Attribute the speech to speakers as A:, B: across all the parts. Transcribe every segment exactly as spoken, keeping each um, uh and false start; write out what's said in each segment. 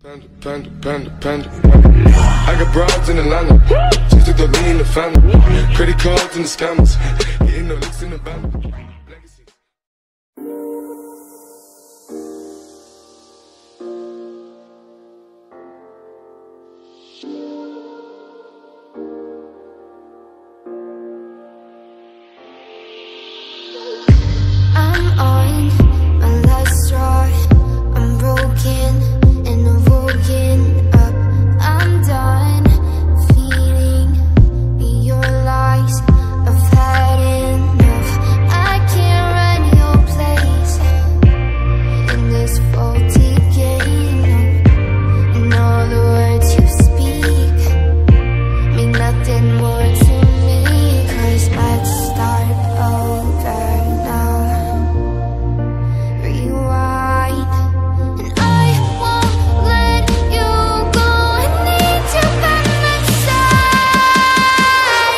A: Panda, panda, panda, panda. I got broads in Atlanta, just took the lean in the family. Credit cards and the scammers, getting no licks in the band.
B: I'm on my last straw. I'm broken and I'm woken up. I'm done feeding your lies. I've had enough. I can't run your place in this faulty game. And all the words you speak mean nothing more to me. Cause let's start over now. Rewind. And I won't let you go. I need you by my side.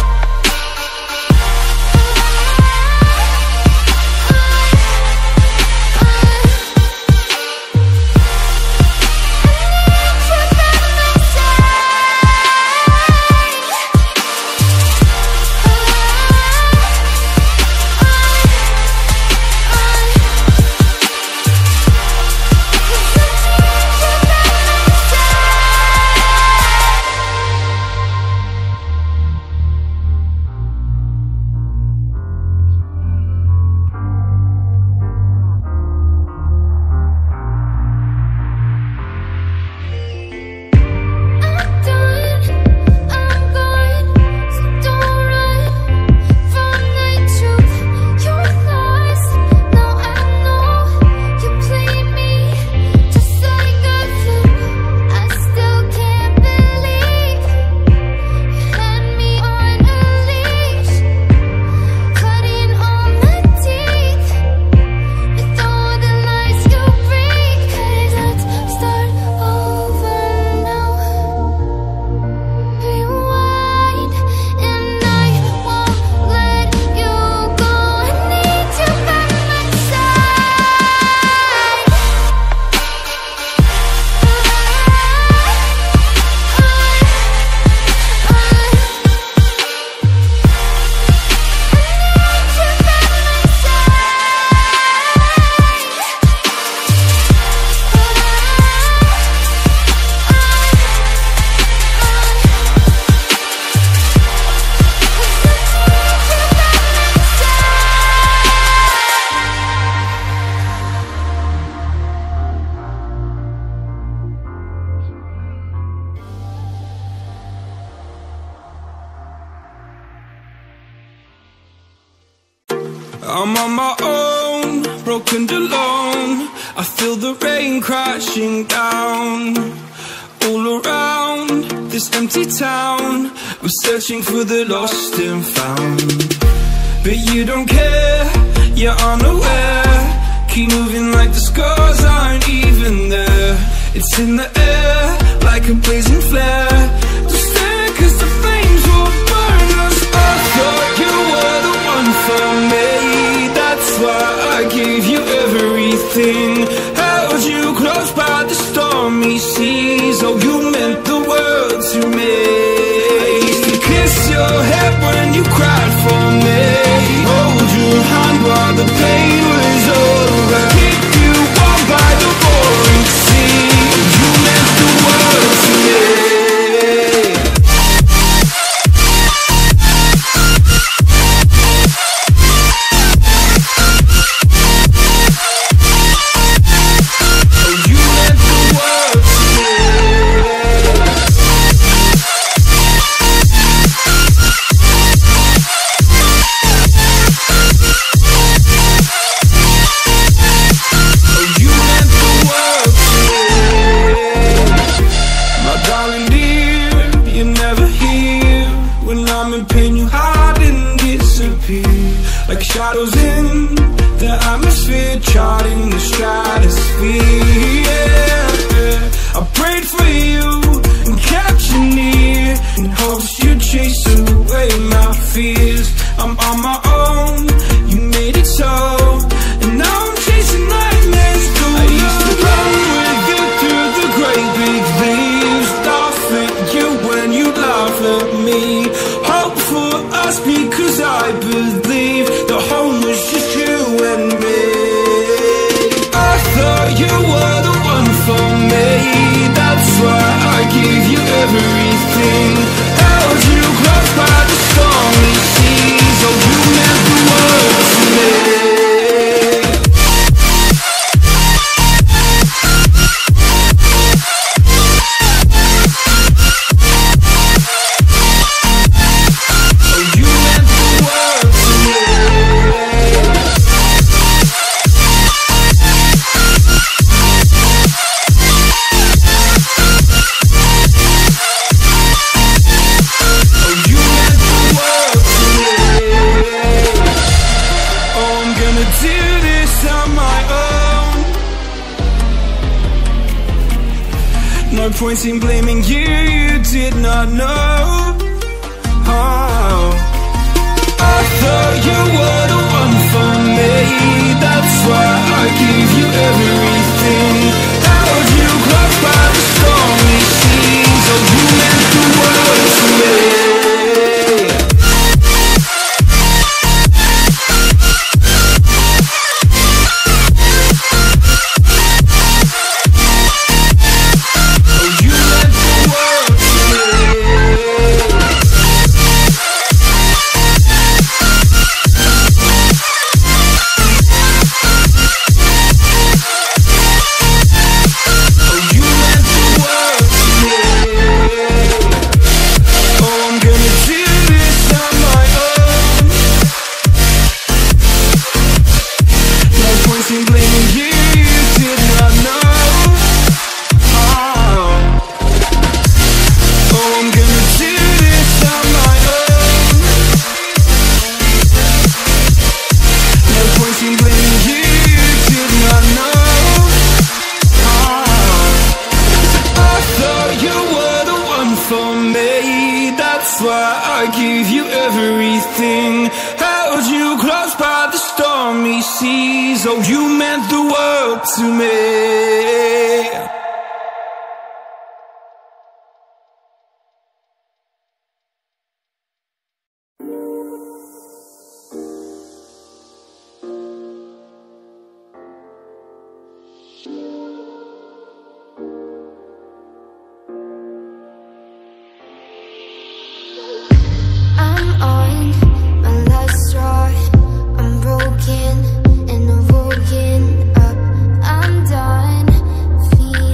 C: I'm on my own, broken and alone. I feel the rain crashing down all around this empty town. I'm searching for the lost and found, but you don't care, you're unaware. Keep moving like the scars aren't even there. It's in the air like a blazing flare. Don't stare cause the flames will burn us. I thought you were the one for me, that's why I gave you everything. Held you close by the stormy seas. Oh, you meant the world to me. I used to kiss your head when you cried for me, hold your hand while the pain was over, keep you warm by the roaring sea. You meant the world to me. Oh, you meant the world to me. lost because I believe the home was just you and me. I thought you were the one for me, that's why I gave you everything. Held you close by the stormy seas, oh you meant the world to me. No point in blaming you, you did not know. Oh, I thought you were the one for me, that's why I gave you everything. Held you close by the stormy seas, oh you meant the world to me. That's why I gave you everything. Held you close by the stormy seas, oh you meant the world to me.
B: Broken and woken up, I'm done feeling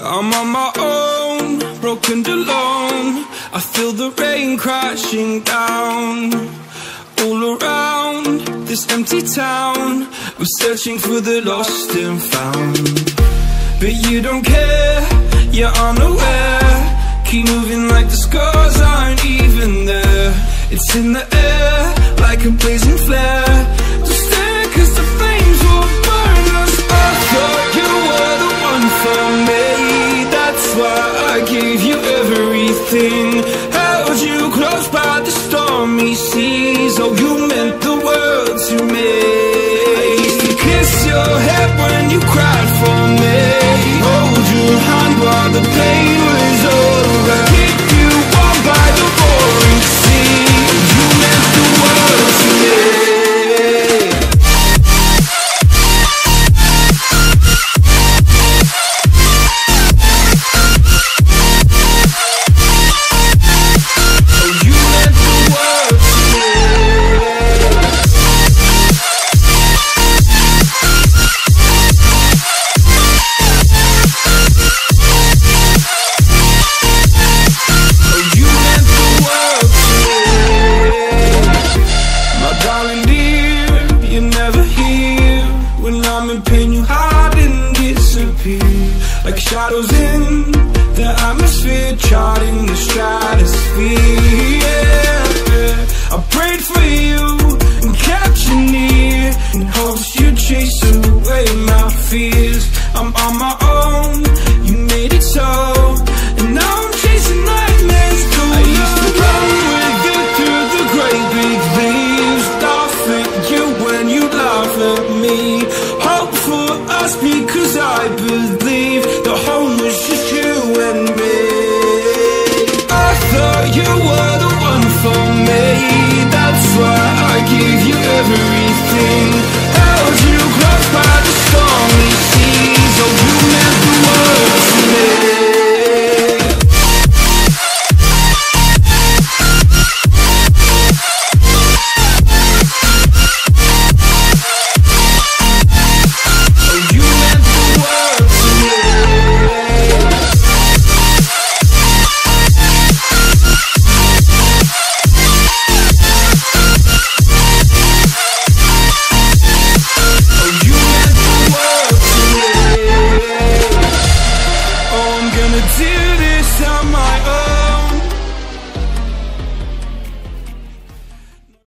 C: I'm on my own, broken and alone. I feel the rain crashing down all around this empty town. We're searching for the lost and found, but you don't care, you're unaware. Keep moving like the scars aren't even there. It's in the air like a blazing flare. Just stare, cause the flames will burn us. I thought you were the one for me, that's why I gave you everything. Held you close by the stormy seas. Oh, you meant the world to me. I used to kiss your head when you cried for me, hold your hand while the pain was over, keep you warm by the roaring sea. You meant the world to me. Like shadows in the atmosphere, charting the stratosphere. Yeah. I prayed for you and kept you near, in hopes you'd chase away my fears. I'm on my own, you made it so, and now I'm chasing nightmares too. I used to run with you through the great big leaves, laugh at you when you laugh at me. Hope for us because I believe the home was just you and me. I thought you were the one for me, that's why I gave you everything. Held you close by the stormy seas. Oh, you meant the world to me. Do